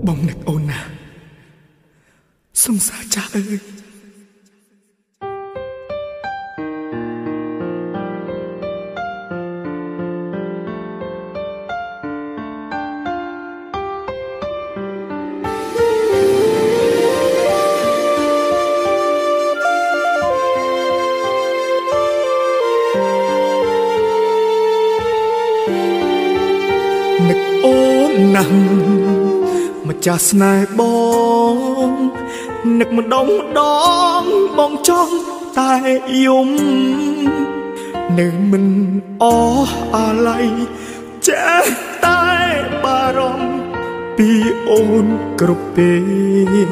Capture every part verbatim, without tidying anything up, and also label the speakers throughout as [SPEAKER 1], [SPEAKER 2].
[SPEAKER 1] បងនឹកអូនណាសង្សារចាស់អើយនឹកអូនណាស់ម្ចាស់ស្នេហ៍បងនឹកម្ដងម្ដងបងចង់តែយំនៅមិនអស់អាល័យចេះតែបារម្ភពីអូនគ្រប់ពេល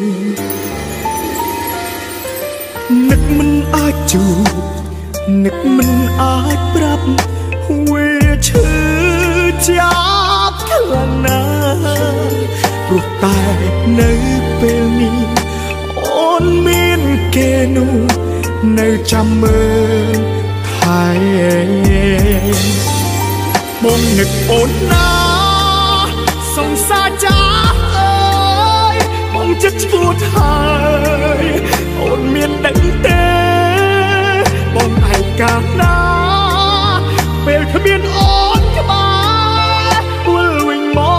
[SPEAKER 1] នឹកមិនអាចជួបនឹកមិនអាចប្រាប់វាឈឺចាប់ខ្លាំងណាស់ព្រោះតែនៅពេលនេះអូនមានគេនោះនៅចាំមើលថែបងនឹកអូនណាសង្សារចាស់អើយបងចិត្តឈួតហើយអូនមានដឹងទេបងឯកាណាពេលគ្មានអូនក្បែរវិលវិញ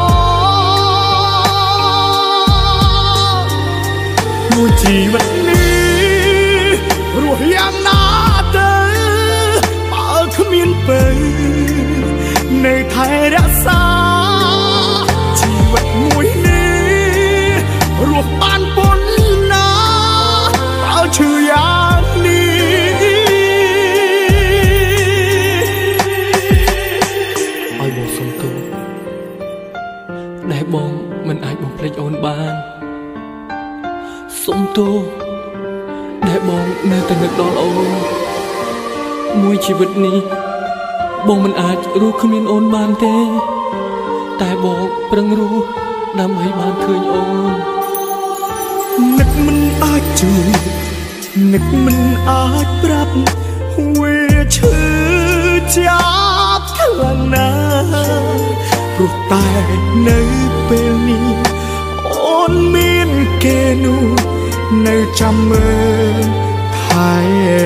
[SPEAKER 1] មកមួយជីវិតនេះរស់យ៉ាងណាទៅបើគ្មានពេលនៅថែរក្សាជីវិតមួយនេះរស់បានប៉ុណ្ណាបើឈឺយ៉ាងនេះឲ្យបងសុំទោសដែលបងមិនអាចបំភ្លេចអូនបានសុំទោសដែលបងនៅតែនឹកដល់អូនមួយជីវិតនេះបងមិនអាចរស់គ្មានអូនបានទេតែបងប្រឹងរស់ដើម្បីបានឃើញអូននឹកមិនអាចជួបនឹកមិនអាចប្រាប់វាឈឺចាប់ខ្លាំងណាស់ព្រោះតែនៅពេលនេះអូនមានគេនោះនៅចាំមើលថែ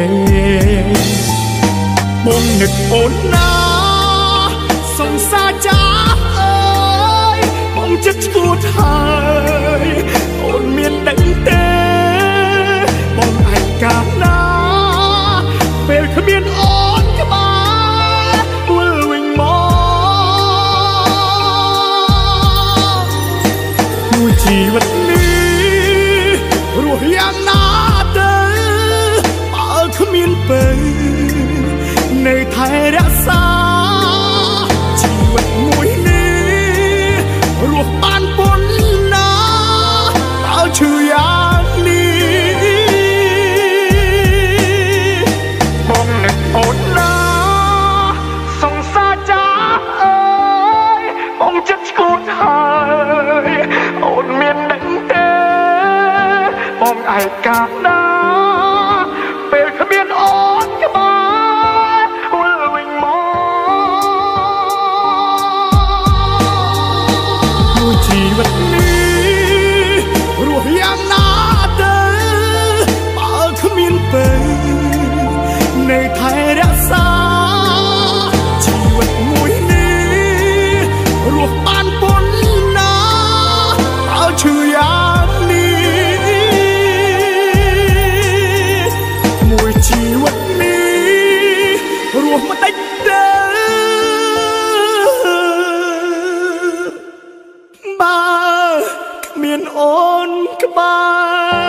[SPEAKER 1] បងនឹកអូនណាសង្សារចាស់អើយបងចិត្តឈួតហើយអូនមានដឹងទេបងឯកាណាពេលគ្មានអូនក្បែរវិលវិញមកមួយជីវិតនេះរស់យ៉ាងណាទៅបើគ្មានពេលនៅថែរក្សាជីវិតមួយនេះរស់បានប៉ុណ្ណាបើឈឺយ៉ាងនេះបងនឹកអូនណាសង្សារចាស់អើយបងចិត្តឈួតហើយអូនមានដឹងទេបងឯកាណាពេលគ្មានអូនក្បែរវិលវិញមកមួយជីវិតនេះរស់យ៉ាងណាទៅបើគ្មានពេលនៅថែរក្សាជីវិតមួយនេះរស់បានប៉ុណ្ណាបើឈឺយ៉ាងនេះមួយជីវិតនេះរស់មិនដេចទេបើគ្មានអូនក្បែរ